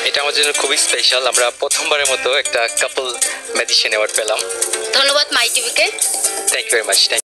এটা আমার জন্য খুবই স্পেশাল। আমরা প্রথমবারের মতো একটা কাপল ম্যাজিশিয়ান অ্যাওয়ার্ড পেলাম। ধন্যবাদ মাই টিভিকে। Thank you very much.